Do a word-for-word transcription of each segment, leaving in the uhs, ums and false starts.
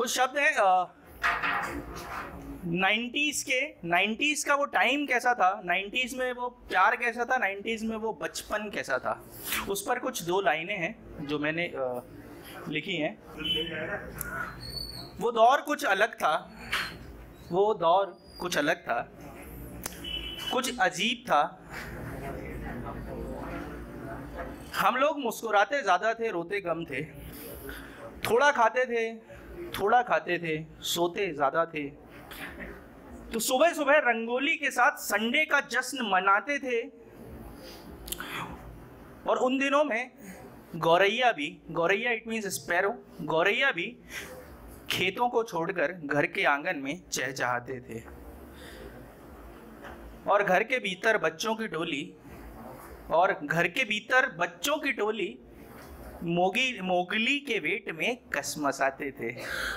कुछ शब्द हैं नाइन्टीज के। नाइन्टीज का वो टाइम कैसा था, नाइन्टीज में वो प्यार कैसा था, नाइन्टीज में वो बचपन कैसा था, उस पर कुछ दो लाइनें हैं जो मैंने आ, लिखी हैं। वो दौर कुछ अलग था, वो दौर कुछ अलग था, कुछ अजीब था। हम लोग मुस्कुराते ज़्यादा थे, रोते कम थे, थोड़ा खाते थे, थोड़ा खाते थे, सोते ज़्यादा थे। तो सुबह सुबह रंगोली के साथ संडे का जश्न मनाते थे। और उन दिनों में गौरैया भी, गौरैया इट मीन्स स्पैरो, गौरैया भी खेतों को छोड़कर घर के आंगन में चहचहाते थे। और घर के भीतर बच्चों की टोली और घर के भीतर बच्चों की टोली मोगी मोगली के वेट में कसमसाते थे।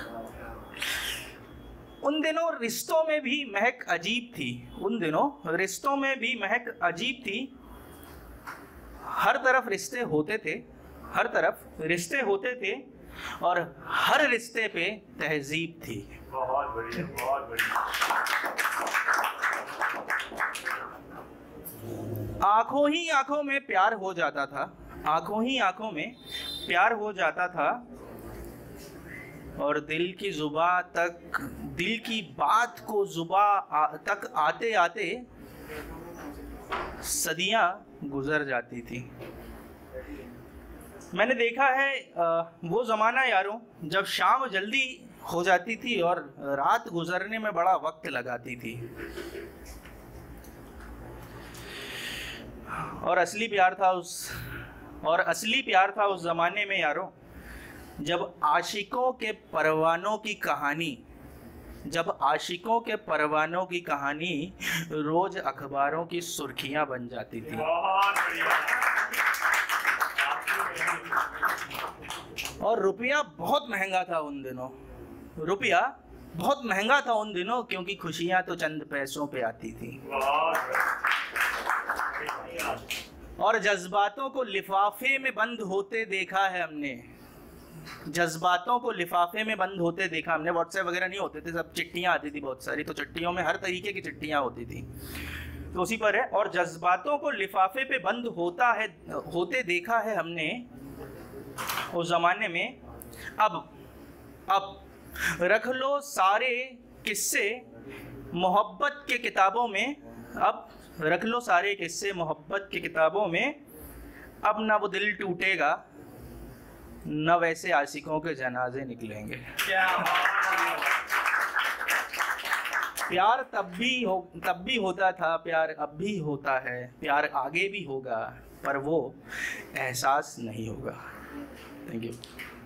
उन दिनों रिश्तों में भी महक अजीब थी, उन दिनों रिश्तों में भी महक अजीब थी। हर तरफ रिश्ते होते थे, हर तरफ रिश्ते होते थे और हर रिश्ते पे तहजीब थी। बहुत बढ़िया, बहुत बढ़िया। आंखों ही आंखों में प्यार हो जाता था, आंखों ही आंखों में प्यार हो जाता था। और दिल की जुबां तक, दिल की बात को जुबां तक आते आते सदियां गुजर जाती थी। मैंने देखा है वो ज़माना यारों जब शाम जल्दी हो जाती थी और रात गुजरने में बड़ा वक्त लगाती थी। और असली प्यार था उस और असली प्यार था उस ज़माने में यारों जब आशिकों के परवानों की कहानी जब आशिकों के परवानों की कहानी रोज अखबारों की सुर्खियां बन जाती थी। और रुपया बहुत महंगा था उन दिनों, रुपया बहुत महंगा था उन दिनों क्योंकि खुशियां तो चंद पैसों पे आती थी। और जज्बातों को लिफाफे में बंद होते देखा है हमने, जज्बातों को लिफाफे में बंद होते देखा हमने। व्हाट्सएप वगैरह नहीं होते थे, सब चिट्ठियां आती थी बहुत सारी, तो चिट्ठियों में हर तरीके की चिट्ठियां होती थी, तो उसी पर है। और जज्बातों को लिफाफे पे बंद होता है होते देखा है हमने उस जमाने में। अब अब रख लो सारे किस्से मोहब्बत के किताबों में, अब रख लो सारे किस्से मोहब्बत की किताबों में। अब ना वो दिल टूटेगा न वैसे आशिकों के जनाजे निकलेंगे। प्यार तब भी हो तब भी होता था, प्यार अब भी होता है, प्यार आगे भी होगा पर वो एहसास नहीं होगा। Thank you.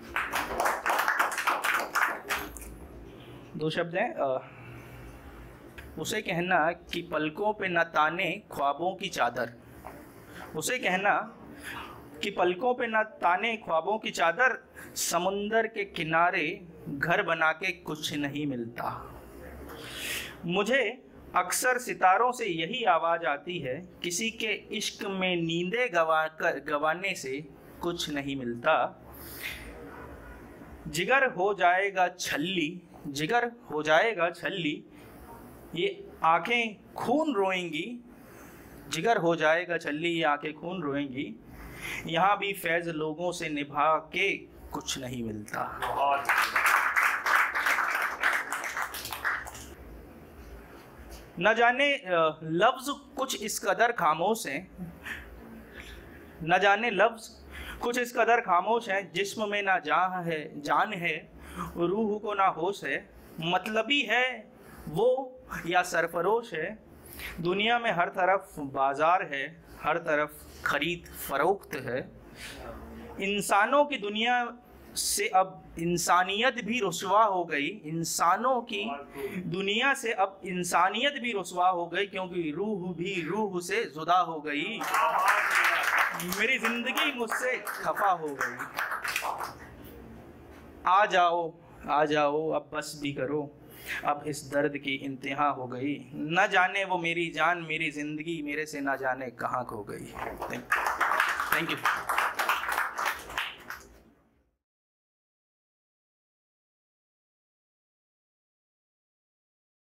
दो शब्द हैं। उसे कहना कि पलकों पे न ताने ख्वाबों की चादर, उसे कहना कि पलकों पे न ताने ख्वाबों की चादर, समुंदर के किनारे घर बना के कुछ नहीं मिलता। मुझे अक्सर सितारों से यही आवाज़ आती है, किसी के इश्क में नींदें गवा कर गवाने से कुछ नहीं मिलता। जिगर हो जाएगा छल्ली, जिगर हो जाएगा छल्ली, ये आंखें खून रोएंगी। जिगर हो जाएगा छल्ली, ये आंखें खून रोएंगी। यहाँ भी फैज़ लोगों से निभा के कुछ नहीं मिलता। न जाने लफ्ज़ कुछ इस कदर खामोश हैं, न जाने लफ्ज़ कुछ इस कदर खामोश हैं, जिस्म में ना जान है जान है, रूह को ना होश है। मतलबी है वो या सरफरोश है, दुनिया में हर तरफ बाजार है, हर तरफ खरीद फरोख्त है। इंसानों की दुनिया से अब इंसानियत भी रुसवा हो गई, इंसानों की दुनिया से अब इंसानियत भी रुसवा हो गई, क्योंकि रूह भी रूह से जुदा हो गई। मेरी जिंदगी मुझसे खफा हो गई। आ जाओ आ जाओ अब बस भी करो, अब इस दर्द की इंतहा हो गई। न जाने वो मेरी जान, मेरी जिंदगी मेरे से न जाने कहाँ खो गई। Thank you.